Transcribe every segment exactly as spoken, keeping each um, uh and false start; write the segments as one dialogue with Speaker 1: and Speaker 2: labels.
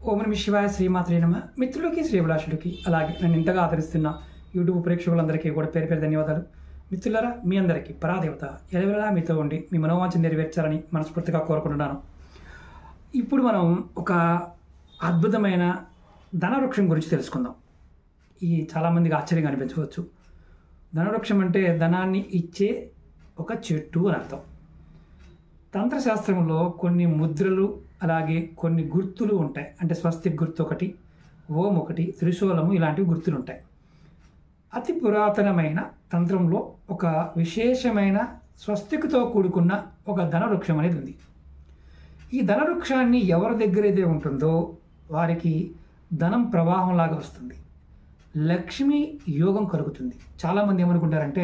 Speaker 1: ఓం నమః శివాయ, శ్రీమాత్రే నమః. మిత్రులకి, శ్రీభిలాషులకి, అలాగే నన్ను ఇంతగా ఆదరిస్తున్న యూట్యూబ్ ప్రేక్షకులందరికీ కూడా పేరు పేరు ధన్యవాదాలు. మిత్రులారా, మీ అందరికీ పరాదేవత ఎలవెలా మీతో ఉండి మీ మనోవాంఛ నెరవేర్చాలని మనస్ఫూర్తిగా కోరుకుంటున్నాను. ఇప్పుడు మనం ఒక అద్భుతమైన ధనవృక్షం గురించి తెలుసుకుందాం. ఈ చాలామందికి ఆశ్చర్యంగా అనిపించవచ్చు. ధనవృక్షం అంటే ధనాన్ని ఇచ్చే ఒక చెట్టు అని అర్థం. తంత్రశాస్త్రంలో కొన్ని ముద్రలు, అలాగే కొన్ని గుర్తులు ఉంటాయి. అంటే స్వస్తిక్ గుర్తు ఒకటి, ఓం ఒకటి, త్రిశూలము, ఇలాంటివి గుర్తులు ఉంటాయి. అతి పురాతనమైన తంత్రంలో ఒక విశేషమైన స్వస్తిక్తో కూడుకున్న ఒక ధనవృక్షం అనేది ఉంది. ఈ ధనవృక్షాన్ని ఎవరి దగ్గర అయితే ఉంటుందో వారికి ధనం ప్రవాహంలాగా వస్తుంది, లక్ష్మీ యోగం కలుగుతుంది. చాలామంది ఏమనుకుంటారంటే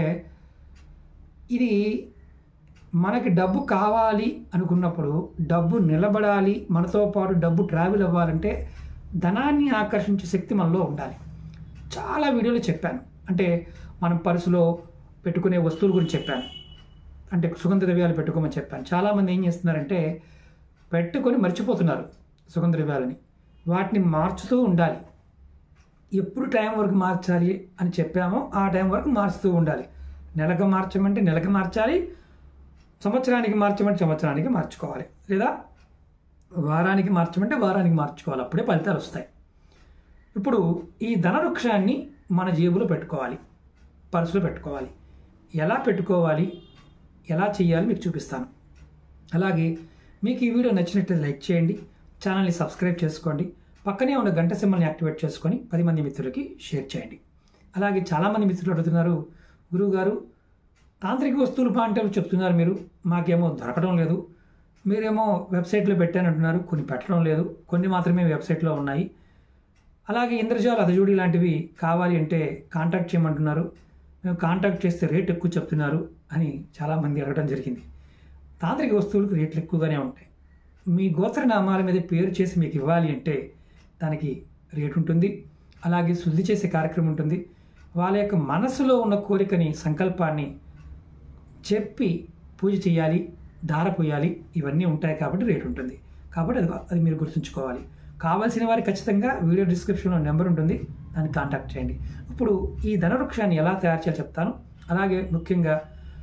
Speaker 1: ఇది మనకి డబ్బు కావాలి అనుకున్నప్పుడు, డబ్బు నిలబడాలి, మనతో పాటు డబ్బు ట్రావెల్ అవ్వాలంటే ధనాన్ని ఆకర్షించే శక్తి మనలో ఉండాలి. చాలా వీడియోలు చెప్పాను. అంటే మనం పర్సులో పెట్టుకునే వస్తువుల గురించి చెప్పాను. అంటే సుగంధ ద్రవ్యాలు పెట్టుకోమని చెప్పాను. చాలామంది ఏం చేస్తున్నారంటే పెట్టుకొని మర్చిపోతున్నారు సుగంధ ద్రవ్యాలని. వాటిని మార్చుతూ ఉండాలి. ఎప్పుడు టైం వరకు మార్చాలి అని చెప్పామో ఆ టైం వరకు మార్చుతూ ఉండాలి. నెలకు మార్చమంటే నెలకు మార్చాలి, సంవత్సరానికి మార్చమంటే సంవత్సరానికి మార్చుకోవాలి, లేదా వారానికి మార్చమంటే వారానికి మార్చుకోవాలి. అప్పుడే ఫలితాలు వస్తాయి. ఇప్పుడు ఈ ధనవృక్షాన్ని మన జేబులో పెట్టుకోవాలి, పర్సులో పెట్టుకోవాలి. ఎలా పెట్టుకోవాలి, ఎలా చేయాలి మీకు చూపిస్తాను. అలాగే మీకు ఈ వీడియో నచ్చినట్లయితే లైక్ చేయండి, ఛానల్ని సబ్స్క్రైబ్ చేసుకోండి, పక్కనే ఉన్న గంట సింబల్ని యాక్టివేట్ చేసుకొని పది మంది మిత్రులకి షేర్ చేయండి. అలాగే చాలామంది మిత్రులు అడుగుతున్నారు, గురువుగారు తాంత్రిక వస్తువులు బాంటలు చెప్తున్నారు మీరు, మాకేమో దొరకడం లేదు. మీరేమో వెబ్సైట్లో పెట్టానంటున్నారు, కొన్ని పెట్టడం లేదు, కొన్ని మాత్రమే వెబ్సైట్లో ఉన్నాయి. అలాగే ఇంద్రజాల అధజోడి లాంటివి కావాలి అంటే కాంటాక్ట్ చేయమంటున్నారు, మేము కాంటాక్ట్ చేస్తే రేట్ ఎక్కువ చెప్తున్నారు అని చాలామంది అడగడం జరిగింది. తాంత్రిక వస్తువులకు రేట్లు ఎక్కువగానే ఉంటాయి. మీ గోత్రనామాల మీద పేరు చేసి మీకు ఇవ్వాలి అంటే దానికి రేటు ఉంటుంది. అలాగే శుద్ధి చేసే కార్యక్రమం ఉంటుంది. వాళ్ళ యొక్క మనసులో ఉన్న కోరికని, సంకల్పాన్ని చెప్పి పూజ చేయాలి, ధార పోయాలి, ఇవన్నీ ఉంటాయి కాబట్టి రేటు ఉంటుంది. కాబట్టి అది అది మీరు గుర్తుంచుకోవాలి. కావాల్సిన వారికి ఖచ్చితంగా వీడియో డిస్క్రిప్షన్లో నెంబర్ ఉంటుంది, దాన్ని కాంటాక్ట్ చేయండి. ఇప్పుడు ఈ ధనవృక్షాన్ని ఎలా తయారు చేయాలో చెప్తాను. అలాగే ముఖ్యంగా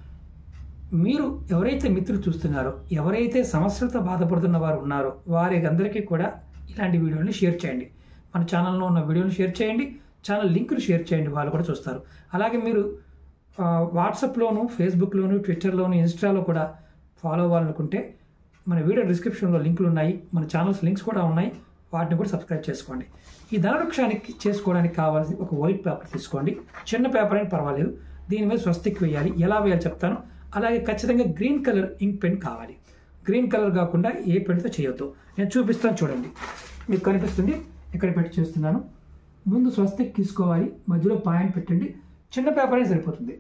Speaker 1: మీరు ఎవరైతే మిత్రులు చూస్తున్నారో, ఎవరైతే సమస్యలతో బాధపడుతున్న వారు ఉన్నారో వారి అందరికీ కూడా ఇలాంటి వీడియోని షేర్ చేయండి. మన ఛానల్లో ఉన్న వీడియోని షేర్ చేయండి, ఛానల్ లింకులు షేర్ చేయండి, వాళ్ళు కూడా చూస్తారు. అలాగే మీరు వాట్సాప్లోను, ఫేస్బుక్లోను, ట్విట్టర్లోను, ఇన్స్టాలో కూడా ఫాలో అవ్వాలనుకుంటే మన వీడియో డిస్క్రిప్షన్లో లింకులు ఉన్నాయి, మన ఛానల్స్ లింక్స్ కూడా ఉన్నాయి, వాటిని కూడా సబ్స్క్రైబ్ చేసుకోండి. ఈ ధనవృక్షానికి చేసుకోవడానికి కావాల్సి ఒక వైట్ పేపర్ తీసుకోండి, చిన్న పేపర్ అయినా పర్వాలేదు. దీని మీద స్వస్తిక్ వేయాలి, ఎలా వేయాలి చెప్తాను. అలాగే ఖచ్చితంగా గ్రీన్ కలర్ ఇంక్ పెన్ కావాలి. గ్రీన్ కలర్ కాకుండా ఏ పెన్తో చేయొద్దు. నేను చూపిస్తాను, చూడండి, మీకు కనిపిస్తుంది. ఇక్కడ పెట్టి చేస్తున్నాను. ముందు స్వస్తిక్ తీసుకోవాలి, మధ్యలో పాయింట్ పెట్టండి. చిన్న పేపర్ అయినా సరిపోతుంది.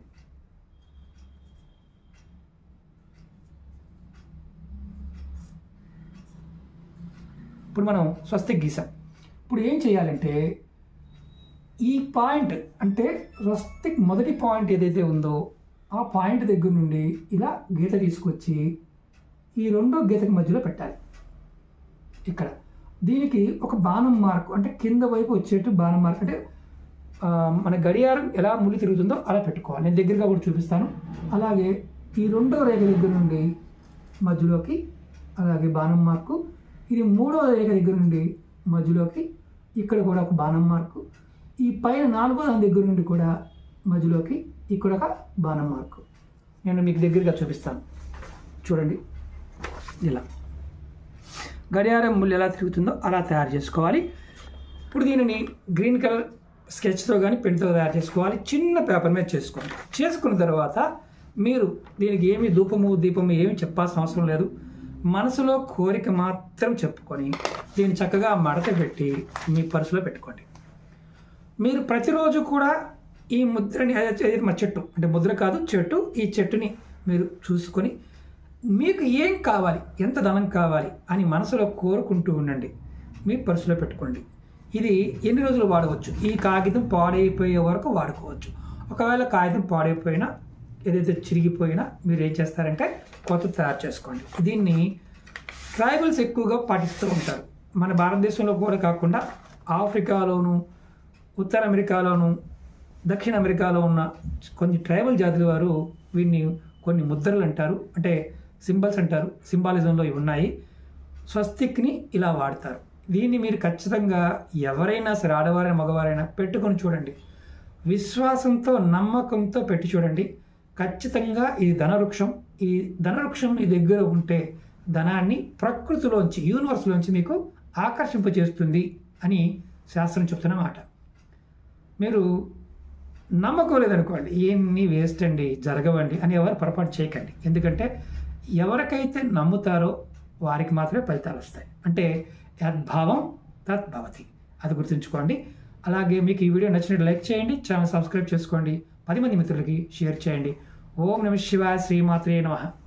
Speaker 1: ఇప్పుడు మనం స్వస్తిక్ గీసాం. ఇప్పుడు ఏం చేయాలంటే ఈ పాయింట్, అంటే స్వస్తిక్ మొదటి పాయింట్ ఏదైతే ఉందో ఆ పాయింట్ దగ్గర నుండి ఇలా గీత తీసుకొచ్చి ఈ రెండో గీతకి మధ్యలో పెట్టాలి. ఇక్కడ దీనికి ఒక బాణం మార్క్, అంటే కింద వైపు వచ్చేట్టు బాణం మార్క్, అంటే మన గడియారం ఎలా ముళ్ళు తిరుగుతుందో అలా పెట్టుకోవాలి. నేను దగ్గరగా కూడా చూపిస్తాను. అలాగే ఈ రెండో రేఖ దగ్గర నుండి మధ్యలోకి అలాగే బాణం మార్కు, ఇది మూడో రేఖ దగ్గర నుండి మధ్యలోకి ఇక్కడ కూడా ఒక బాణం మార్కు, ఈ పైన నాలుగో దాని దగ్గర నుండి కూడా మధ్యలోకి ఇక్కడ ఒక బాణం మార్కు. నేను మీకు దగ్గరగా చూపిస్తాను, చూడండి. ఇలా గడియారం ముళ్ళు ఎలా తిరుగుతుందో అలా తయారు చేసుకోవాలి. ఇప్పుడు దీనిని గ్రీన్ కలర్ స్కెచ్తో కానీ పెన్తో తయారు చేసుకోవాలి. చిన్న పేపర్ మీద చేసుకోండి. చేసుకున్న తర్వాత మీరు దీనికి ఏమి ధూపము దీపము ఏమి చెప్పాల్సిన అవసరం లేదు. మనసులో కోరిక మాత్రం చెప్పుకొని దీన్ని చక్కగా మడత పెట్టి మీ పర్సులో పెట్టుకోండి. మీరు ప్రతిరోజు కూడా ఈ ముద్రని, మా చెట్టు అంటే ముద్ర కాదు చెట్టు, ఈ చెట్టుని మీరు చూసుకొని మీకు ఏం కావాలి, ఎంత ధనం కావాలి అని మనసులో కోరుకుంటూ ఉండండి. మీ పర్సులో పెట్టుకోండి. ఇది ఎన్ని రోజులు వాడవచ్చు, ఈ కాగితం పాడైపోయే వరకు వాడుకోవచ్చు. ఒకవేళ కాగితం పాడైపోయినా, ఏదైతే చిరిగిపోయినా మీరు ఏం చేస్తారంటే కొత్త తయారు చేసుకోండి. దీన్ని ట్రైబల్స్ ఎక్కువగా పాటిస్తూ ఉంటారు. మన భారతదేశంలో కూడా కాకుండా ఆఫ్రికాలోను, ఉత్తర అమెరికాలోను, దక్షిణ అమెరికాలో ఉన్న కొన్ని ట్రైబల్ జాతుల వారు వీటిని కొన్ని ముద్రలు అంటారు, అంటే సింబల్స్ అంటారు, సింబాలిజంలో ఇవి ఉన్నాయి. స్వస్తిక్ని ఇలా వాడతారు. దీన్ని మీరు ఖచ్చితంగా ఎవరైనా సరే, ఆడవారైనా మగవారైనా పెట్టుకొని చూడండి. విశ్వాసంతో నమ్మకంతో పెట్టి చూడండి. ఖచ్చితంగా ఇది ధనవృక్షం. ఈ ధనవృక్షం మీ దగ్గర ఉంటే ధనాన్ని ప్రకృతిలోంచి, యూనివర్స్లోంచి మీకు ఆకర్షింపచేస్తుంది అని శాస్త్రం చెప్తున్న మాట. మీరు నమ్మకం లేదనుకోండి, ఏన్ని వేస్ట్ అండి, జరగవండి అని ఎవరు పొరపాటు చేయకండి. ఎందుకంటే ఎవరికైతే నమ్ముతారో వారికి మాత్రమే ఫలితాలు వస్తాయి. అంటే యద్భావం తద్భవతి, అది గుర్తుంచుకోండి. అలాగే మీకు ఈ వీడియో నచ్చినట్టు లైక్ చేయండి, ఛానల్ సబ్స్క్రైబ్ చేసుకోండి, పది మంది మిత్రులకి షేర్ చేయండి. ఓం నమః శివాయ, శ్రీమాత్రే నమః.